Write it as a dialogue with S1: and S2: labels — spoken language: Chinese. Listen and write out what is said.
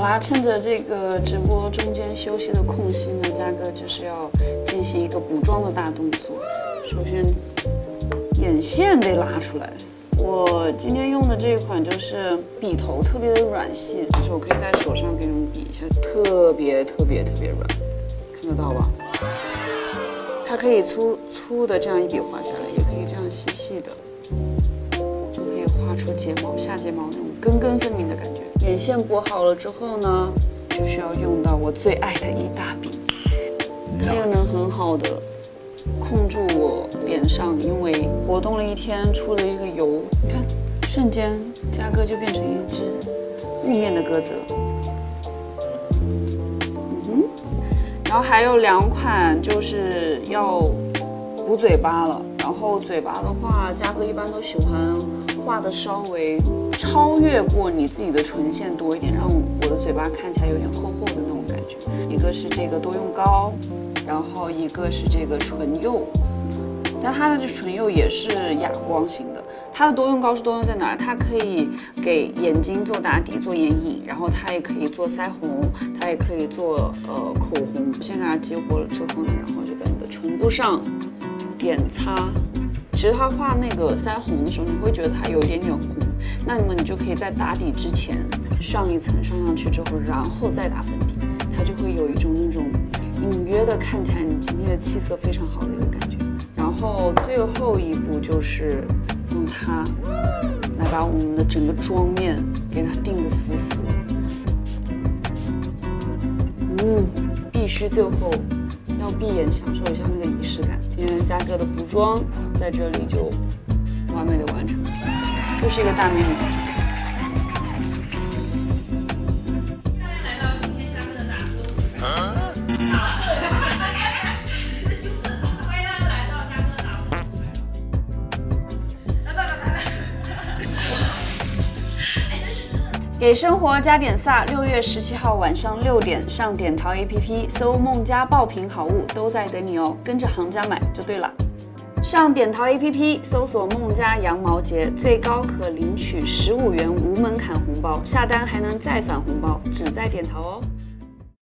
S1: 啦，趁着这个直播中间休息的空隙呢，嘉哥就是要进行一个补妆的大动作。首先，眼线得拉出来。我今天用的这一款就是笔头特别的软细，就是我可以在手上给你们比一下，特别软，看得到吧？它可以粗的这样一笔画下来，也可以这样细细的。 可以画出睫毛、下睫毛那种根根分明的感觉。眼线补好了之后呢，就需要用到我最爱的一大笔，它又能很好的控住我脸上因为活动了一天出了一个油，你看，瞬间嘉哥就变成一只雾面的鸽子了。然后还有2款就是要补嘴巴了，然后嘴巴的话，嘉哥一般都喜欢 画的稍微超越过你自己的唇线多一点，让我的嘴巴看起来有点厚厚的那种感觉。一个是这个多用膏，然后一个是这个唇釉，但它的这唇釉也是哑光型的。它的多用膏是多用在哪儿？它可以给眼睛做打底、做眼影，然后它也可以做腮红，它也可以做口红。先给它激活了之后呢，然后就在你的唇部上点擦。 其实它画那个腮红的时候，你会觉得它有一点点红，那么你就可以在打底之前上一层，上上去之后，然后再打粉底，它就会有一种那种隐约的看起来你今天的气色非常好的一个感觉。然后最后一步就是用它来把我们的整个妆面给它定得死死的。必须最后 要闭眼享受一下那个仪式感。今天嘉哥的补妆在这里就完美的完成了，又是一个大美女。
S2: 来到今天嘉哥的打歌，这么兴奋，欢迎大家来到嘉哥的打歌。
S1: 给生活加点飒！6月17号晚上6点上点淘 APP 搜梦家爆品好物，都在等你哦，跟着行家买就对了。上点淘 APP 搜索梦家羊毛节，最高可领取15元无门槛红包，下单还能再返红包，只在点淘哦。